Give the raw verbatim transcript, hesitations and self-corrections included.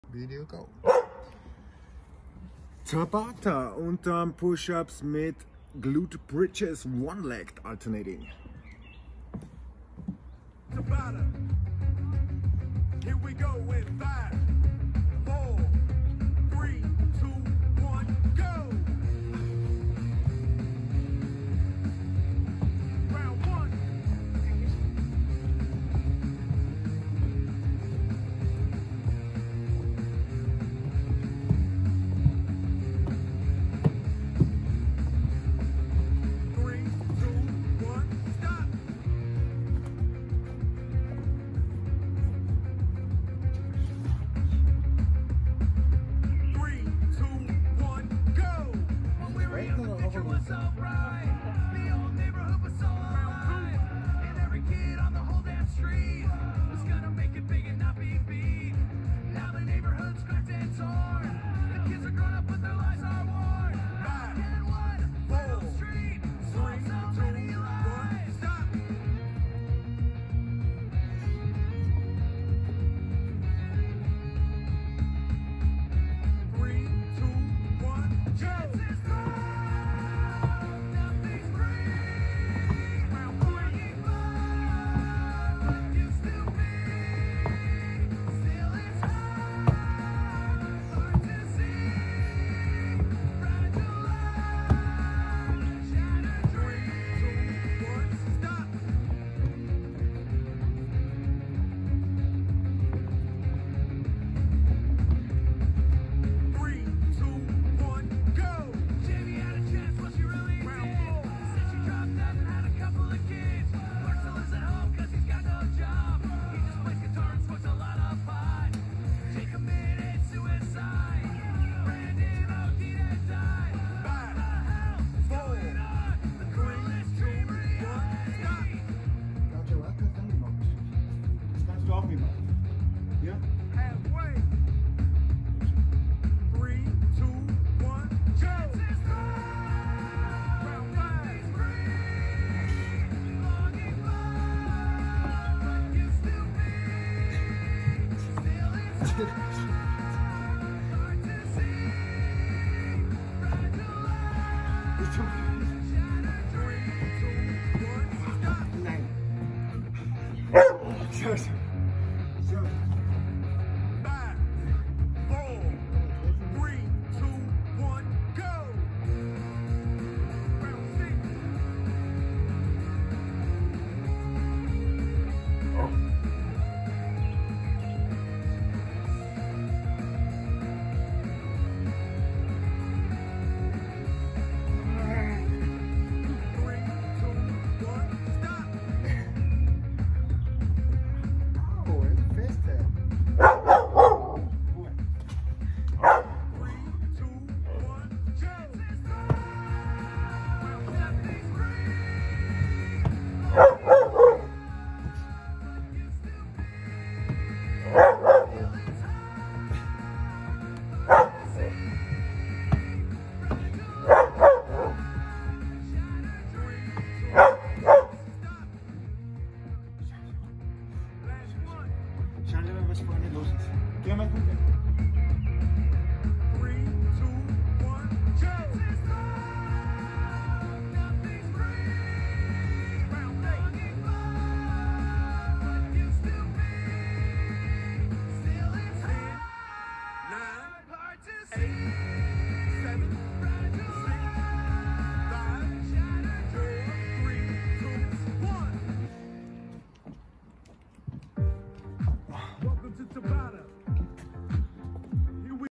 Video go. Tabata unterm Push-Ups mit Glute Bridges One-Legged Alternating. Tabata. Here we go in five, four, three, two, one, go. Round one. Three, two, one, stop. Three, two, one, go. When we were young, the picture was so bright. The old neighborhood was so alive. And every kid on the whole damn street was gonna make it big and not be beat. Now the neighborhood's cracked and torn. The kids are grown up, but their lives are worn. Five, and one, little street, three, so many lives. Stop. Three, two, one, go. This is love. Nothing's free. Round one. What used to be. Still it's hard. Hard to see. Fragile life. Shattered dreams. Three, two, one, stop. Three, two, one, go. Jamie had a chance, what she really did. Said she dropped out and had a couple of kids. Works to lives at home cause he's got no job. He just plays guitar and smokes a lot of pot. She committed suicide. Brandon O'Dean had died. What the hell is going on? The cruelest dream reality. Warte, warte, dann noch. Das kannst du auch nicht machen. Ja? Halfway. Three, two, one, go. This is love. Round five. Longing for what used to be. Still it's hard to see. Fragile life. Shattered dreams. Two, one, stop. Nein. So, so. So. Five, four, three, two, one, go. Round six. Three, two, one, stop. Oh, het is fest, hè. Three, two, one, go. Round seven is free. Last one. Schauen wir mal, was vorne los ist. Geh mal runter. Three, two, one, go. This is love. Nothing's free. Round eight. What used to be. Still it's hard. Nine. Hard to see. Seven. Fragile six. Five. Shattered dreams. Three, two, one. Welcome to Tabata.